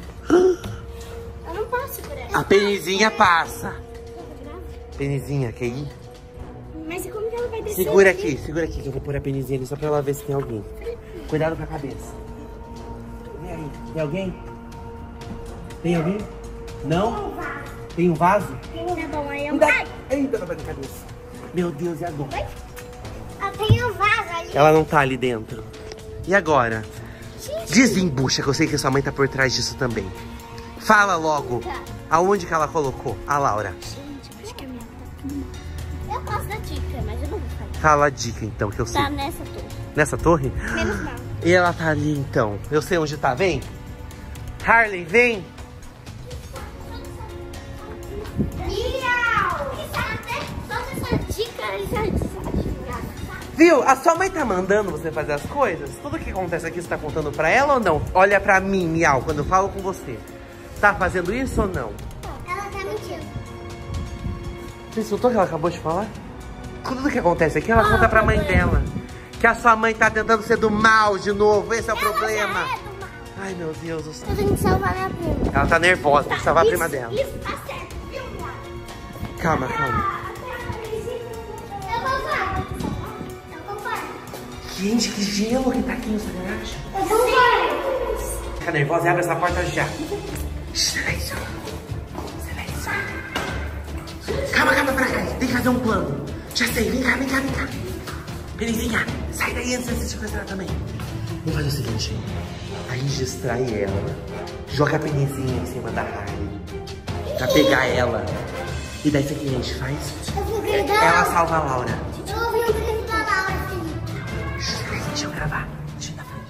Eu não passo por ela. A Penezinha passa. Penezinha, quer ir? Mas e como que ela vai descer? Segura aqui, segura aqui que eu vou pôr a Penezinha ali só pra ela ver se tem alguém. Cuidado com a cabeça. Vem aí. Tem alguém? Tem alguém? Não? Tem um vaso? Tá bom, aí eu Cuidado. vai. Eita, na cabeça. Meu Deus, e agora? Ah, tem um vaso ali. Ela não tá ali dentro. E agora? Desembucha, que eu sei que sua mãe tá por trás disso também. Fala logo. Aonde que ela colocou a Laura? Gente, acho que a minha tá... Eu posso dar dica, mas eu não vou falar. Fala a dica então, que eu sei. Tá nessa torre. Nessa torre? Menos mal. E ela tá ali então. Eu sei onde tá, vem. Harley, vem. Só essa dica já... Viu? A sua mãe tá mandando você fazer as coisas? Tudo que acontece aqui você tá contando pra ela ou não? Olha pra mim, Miau, quando eu falo com você. Tá fazendo isso ou não? Ela tá mentindo. Você escutou o que ela acabou de falar? Tudo que acontece aqui, ela conta pra mãe dela. Que a sua mãe tá tentando ser do mal de novo. Esse é o problema. Ela já é do mal. Ai, meu Deus do céu. Eu tenho que salvar minha prima. Ela tá nervosa, tem que salvar a Isso, prima dela. Isso, tá certo. viu, Laura? Calma, calma. Eu vou vai. Eu vou vai. Gente, que gelo que tá aqui no garagem. Eu vou vai. Fica nervosa e abre essa porta já. Silêncio. Silêncio. Calma, calma pra cá. Tem que fazer um plano. Já sei, vem cá, vem cá, vem cá. Penezinha, sai daí antes de se sequestrar também. Vamos fazer o seguinte. A gente distrai ela. Joga a Penezinha em cima da Harley. Pra pegar ela. E daí sabe o que a gente faz? Eu vou gritar. Ela salva a Laura. Eu ouvi o grito da Laura, Felipe. Shhh, deixa eu gravar. Deixa eu gravar.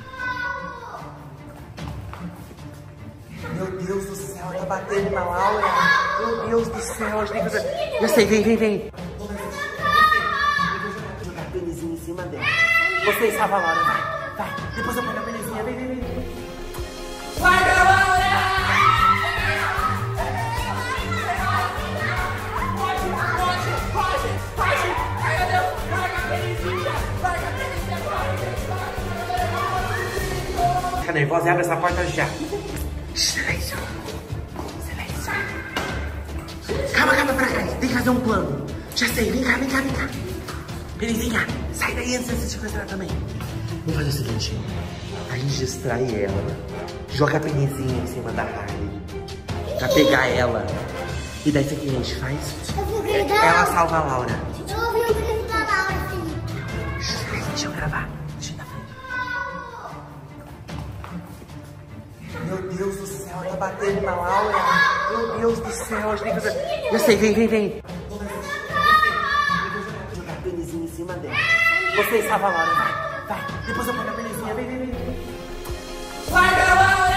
Meu Deus do céu, tá batendo na Laura. Meu Deus do céu, a gente tem que fazer... Eu sei, vem, vem, vem. Vou jogar a Penezinha em cima dela. Você salva a Laura, vai. Vai, depois eu pego a Penezinha, vem, vem, vem. Vai, Laura! Fica nervosa e abre essa porta já. Silêncio. Silêncio. Calma, calma pra cá. Tem que fazer um plano. Já sei. Vem cá, vem cá, vem cá. Penizinha, sai daí antes de você sequestrar também. Vamos fazer o seguinte. A gente distrai ela. Joga a Penizinha em cima da Harley. Pra pegar ela. E daí o que a gente faz? Ela salva a Laura. Eu ouvi o grito da Laura, sim. Deixa eu gravar. Deixa eu dar. Meu Deus do céu, tá batendo na Laura. Meu Deus do céu, a gente tem que fazer. Eu sei, vem, vem, vem. Jogar a Penizinha em cima dela. Você salva a Laura, vai. Vai. Depois eu pego a Penizinha. Vem, vem, vem. Larga a Laura!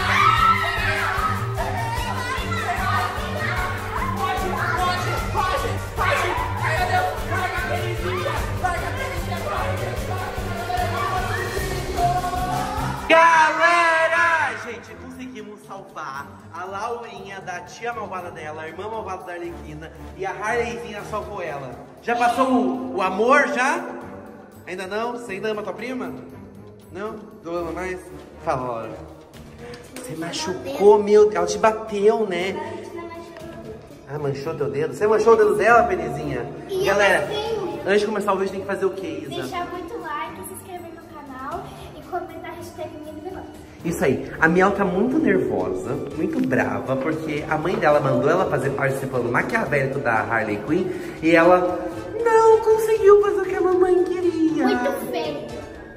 Galera, gente, conseguimos salvar a Laurinha da tia malvada dela, a irmã malvada da Arlequina, e a Harleyzinha salvou ela. Já passou o, o amor, já? Ainda não? Você ainda ama tua prima? Não? Tu ama mais? Fala, Laura. Você machucou, meu Deus, ela te bateu, né? Ah, manchou teu dedo? Você manchou o dedo dela, Penizinha? E galera, antes de começar o vídeo tem que fazer o quê, Isa? Deixar muito like, se inscrever no canal e comentar a hashtag Minha Negócio. Isso aí, a Miel tá muito nervosa, muito brava, porque a mãe dela mandou ela fazer parte desse plano maquiavélico da Harley Quinn e ela não conseguiu fazer o que a mamãe queria. Muito feio.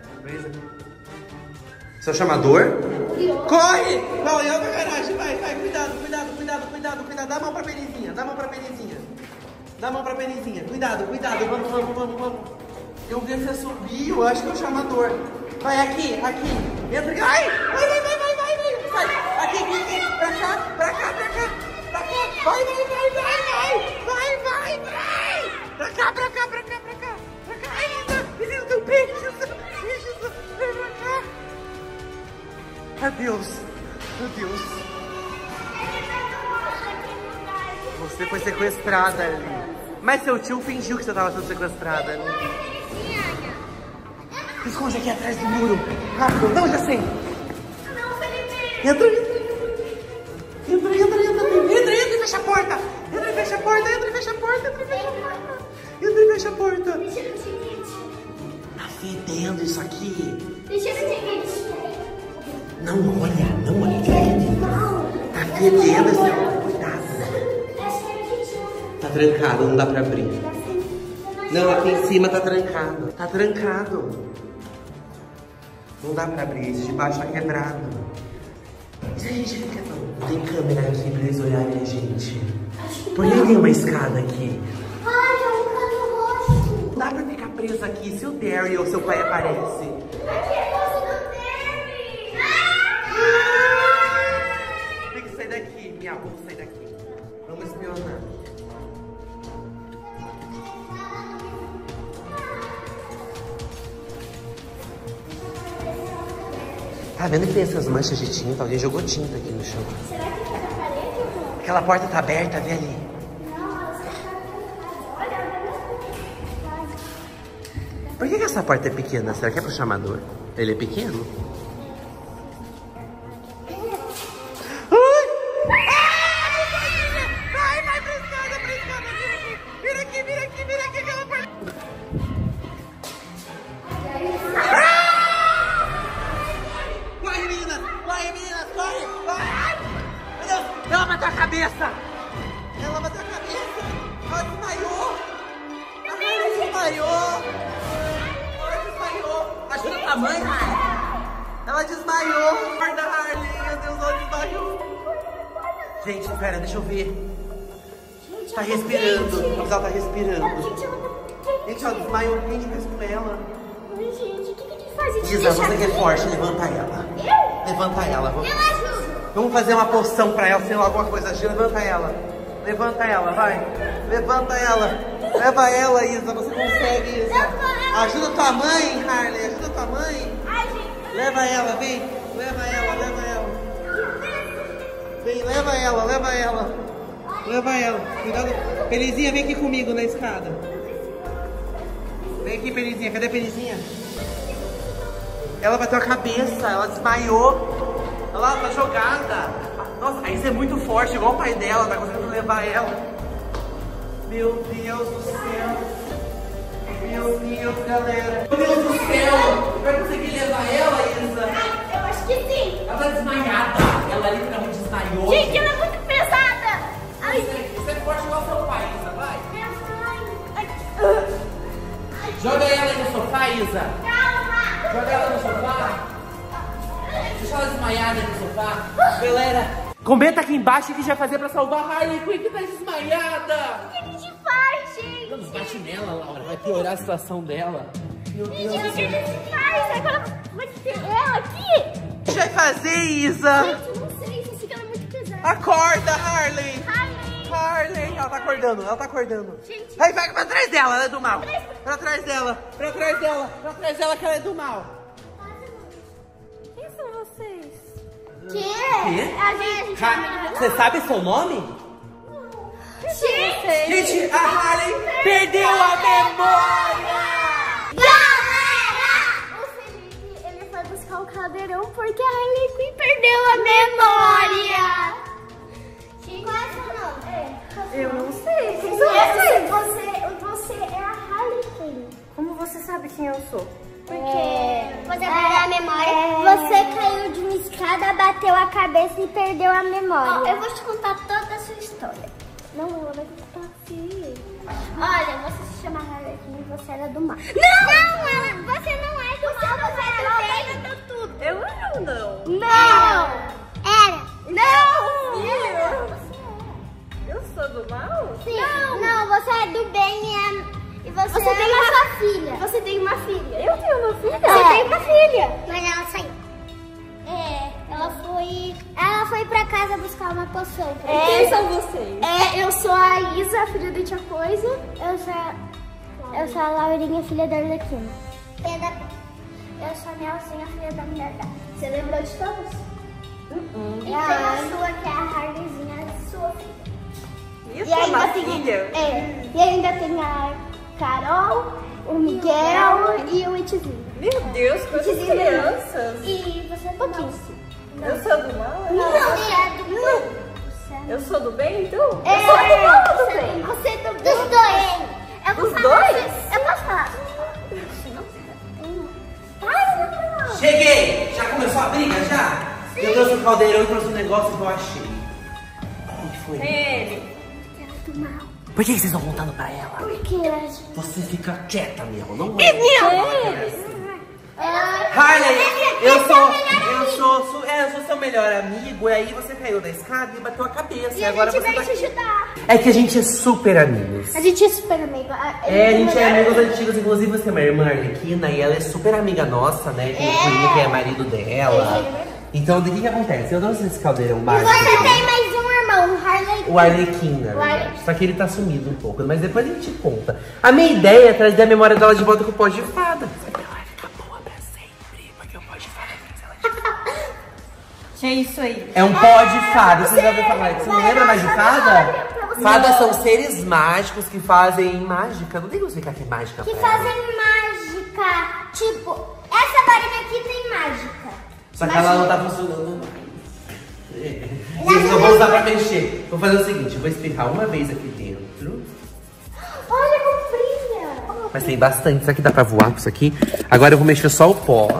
Seu chamador? Curioso. Corre! Não, eu pra garagem, vai, vai, cuidado, cuidado, cuidado, cuidado, cuidado. Dá a mão pra Penizinha, dá a mão pra Penizinha. Dá a mão pra Penizinha, cuidado, cuidado, vamos, vamos, vamos, vamos. Eu vi você subir, eu acho que é o chamador. Vai, aqui, aqui. Entra aqui. Ai! Vai, vai, vai, vai, vai, vai. Sai. Aqui, aqui, aqui. Pra cá, pra cá, pra cá. Pra cá. Vai, vai, vai, vai, vai. Vai, vai, vai. Pra cá, pra cá, pra cá, pra cá. Pra cá. Ai, Isa, menino, teu peito. Isa, Isa, vem pra cá. Adeus. Meu Deus. Você foi sequestrada ali. Mas seu tio fingiu que você estava sendo sequestrada. Né? Se esconde aqui atrás do muro. Rápido. Não, já sei. Entra, entra. Entra, entra, entra. Entra, entra e fecha a porta. Entra e fecha a porta. Entra e fecha a porta. Entra e fecha a porta. Entra e fecha a porta. Tá fedendo isso aqui. Deixa eu ver. Não olha, não olha. Tá fedendo esse negócio. Cuidado. Tá trancado, não dá pra abrir. Não, aqui em cima tá trancado. Tá trancado. Não dá pra abrir, esse de baixo tá quebrado. E se a gente fica... Não tem câmera aqui pra eles olharem a gente. Por que tem uma escada aqui? Ai, é um cano roxo. Não dá pra ficar preso aqui se o Derry ou seu pai aparece. Aqui é a bolsa do Derry. Tem que sair daqui, minha. Vamos sair daqui. Vamos espionar. Tá vendo que tem essas manchas de tinta? Alguém jogou tinta aqui no chão. Será que tá na parede ou não? Aquela porta tá aberta, vê ali. Não, ela está trancada. Olha, olha. Por que, que essa porta é pequena? Será que é pro chamador? Ele é pequeno? Vai, vai pra escada, pra escada. Vira aqui, vira aqui, vira aqui, aquela porta. Corre, meninas! Corre, meninas! Corre! Corre! Meu Deus! Ela bateu a cabeça! Ela bateu a cabeça! Ela desmaiou! A Harley desmaiou! Ela desmaiou! Ajuda tua mãe, Harley! Ela desmaiou! Guarda, Harley! Meu Deus, ela desmaiou! Gente, pera, deixa eu ver. Tá respirando. Mas ela tá respirando. Gente, ela desmaiou. O que a gente fez com ela? Ai, gente, o que que a gente faz? A gente Isa, deixa você que é aqui? forte, levanta ela. Eu? Levanta ela. Vamos, Eu ajudo. vamos fazer uma poção pra ela, sei lá, alguma coisa. Levanta ela. Levanta ela, vai. Levanta ela. Leva ela, Isa. Você consegue, Isa. Ajuda tua mãe, Harley. Ajuda tua mãe. Ai, gente. Leva ela, vem. Leva ela, leva ela. Vem, leva ela, leva ela. Leva ela. Cuidado. Penizinha, vem aqui comigo na escada. Vem aqui, Penizinha. Cadê a Penizinha? Ela bateu a cabeça, ela desmaiou. Olha lá, tá jogada. Nossa, a Isa é muito forte, igual o pai dela, tá conseguindo levar ela. Meu Deus do céu. Meu Deus, galera. Meu Deus do céu. Vai conseguir levar ela, Isa? Eu acho que sim. Ela tá desmaiada. Ela literalmente desmaiou. Gente, ela é muito pesada. Ai, Você é forte igual seu pai, Isa, vai. minha mãe. Ai, Joga ela aí no sofá, Isa. calma. Joga ela no sofá. Deixa ela desmaiada aí no sofá. Galera, comenta aqui embaixo o que a gente vai fazer pra salvar a Harley Quinn que tá desmaiada. O que a gente faz, gente? Não bate nela, Laura. Vai piorar a situação dela. Meu Deus Gente, do o que a céu. gente faz? Agora vai ter ela aqui. O que a gente vai fazer, Isa? Gente, eu não sei. Só sei que ela é muito pesada. Acorda, Harley. Harley. Harley. Ela tá acordando, ela tá acordando. Gente. Vai, vai pra trás dela, ela é do mal. Pra trás dela, pra trás dela, pra trás dela que ela é do mal. Quem são vocês? Que? Quê? A gente Ha- Você sabe seu nome? Gente. Gente, a Harley perdeu a memória! Galera! O Felipe, ele foi buscar o caldeirão porque a Harley Quinn perdeu a memória. Qual é seu nome? Eu não sei. Quem Você, são vocês? você, você é a Harley Quinn. Como você sabe quem eu sou? Porque você perdeu a memória. Você caiu de uma escada, bateu a cabeça e perdeu a memória. Eu vou te contar toda a sua história. Não, eu vou contar assim. Olha, você se chama Harley Quinn e você era do mal. Não! Não, Ana, você não é do mal, você é do bem. Tá tudo. Eu não, não. Não! Era. Não! Eu? Eu sou do mal? Sim. Não, não, você é do bem e, é, e você, você tem uma sua filha. Você tem uma filha. Eu tenho uma filha? Você tem uma filha. Mas ela saiu. É, ela foi. Ela foi pra casa buscar uma poção. E quem são vocês? É, eu sou a Isa, filha da tia Coisa. Eu sou a, eu sou a Laurinha, filha da Arlequina. Eu sou a Nelsinha, filha da Mulher Gata. Você lembrou de todos? Uh-uh. E tem a sua, que é a Harleyzinha, sua filha. Isso é uma ainda tem, filha? É, e ainda tem a Carol, o Miguel e o Itizinho. Meu Deus, quantas Itizinho. crianças. E você é do mal. Eu sou do mal? Não, você é do bem. Você é Eu sou do bem, então? É, Eu sou do mal ou do bem? Você é do bem. Dos dois. Eu vou Dos falar, dois? Eu posso falar. Para, não. Cheguei! Já começou a briga, já? Eu trouxe o caldeirão e trouxe um negócio que eu achei. O que foi? Ele. Você é do mal. Por que vocês estão voltando pra ela? Por quê? Você fica quieta, meu. Não É é. meu. Harley, eu sou, eu sou, sou, é, eu sou seu melhor amigo. E aí você caiu da escada e bateu a cabeça. E, E a agora gente você vai tá te aqui. ajudar. É que a gente é super amigos. A gente é super amigo. É, a gente é amigos antigos, inclusive você é uma irmã Arlequina e ela é super amiga nossa, né? Tem o Coringa, que é marido dela. Então, o que que acontece? Eu trouxe esse caldeirão E mágico. você tem mais um irmão, o Harley. O Arlequina, O Arlequina. só que ele tá sumido um pouco, mas depois a gente conta. A minha ideia é trazer a memória dela de volta com o pó de fada. Ela vai ficar boa pra sempre, porque o pó de fada faz ela de fada. Que é isso aí? É um pó de fada, você já ouviu falar? Você não lembra mais de fada? Não. Fadas são seres mágicos que fazem mágica. Não tem como explicar que é mágica. Que pra ela. fazem mágica. Tipo, essa varinha aqui tem mágica. Só que ela não tá funcionando mais. Gente, eu vou usar pra mexer. Vou fazer o seguinte, eu vou espirrar uma vez aqui dentro. Olha como brilha. Mas tem bastante, isso aqui dá pra voar com isso aqui. Agora eu vou mexer só o pó.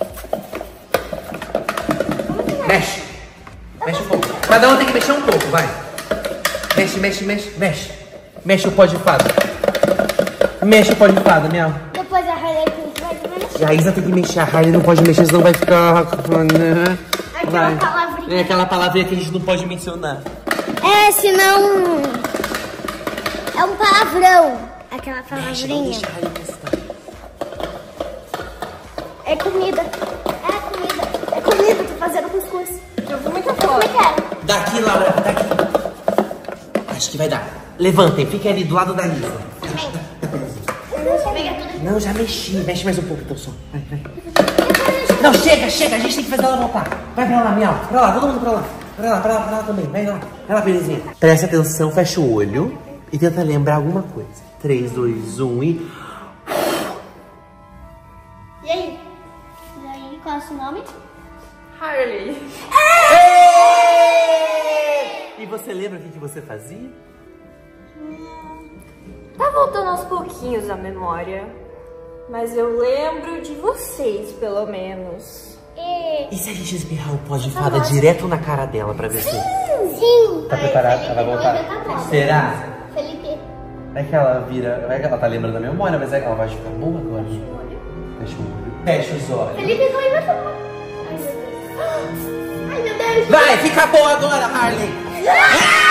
Mexe. Mexe um pouco. Cada um tem que mexer um pouco, vai. Mexe, mexe, mexe, mexe. Mexe o pó de fada. Mexe o pó de fada, Miau. Depois a Harley Quinn vai mexer. E a Isa tem que mexer, a Harley não pode mexer, senão vai ficar... Aquela Vai. palavrinha. É aquela palavrinha que a gente não pode mencionar. É, senão... É um palavrão. Aquela Mexe, não palavrinha. deixa a Harley testar. É comida. É comida. É comida. Tô fazendo cuscuz. Eu vou muito Como é fora. que é? Daqui, Laura, daqui. Acho que vai dar. Levantem, fiquem ali do lado da Isa. Pega tudo. Não, já mexi. Mexe mais um pouco então só. Vai, vai. Não, chega, chega. A gente tem que fazer ela voltar. Vai pra lá, Miau. Pra lá, todo mundo pra lá. Pra lá, pra lá, pra lá também. Vai lá. Vai lá, Belezinha. Presta atenção, fecha o olho e tenta lembrar alguma coisa. três, dois, um e... E aí? E aí, qual é o seu nome? Harley. E você lembra o que, que você fazia? Tá voltando aos pouquinhos a memória. Mas eu lembro de vocês, pelo menos. E... E se a gente espirrar o pó de fada direto na cara dela pra ver se... Sim! Tá preparada? Ela vai voltar? Será? Felipe. É que ela vira... É que ela tá lembrando da memória, mas é que ela vai ficar boa agora. Fecha o olho. Fecha os olhos. Felipe, não vai falar. Ai, meu Deus. Ai, meu Deus. Vai, fica boa agora, Harley! Ah!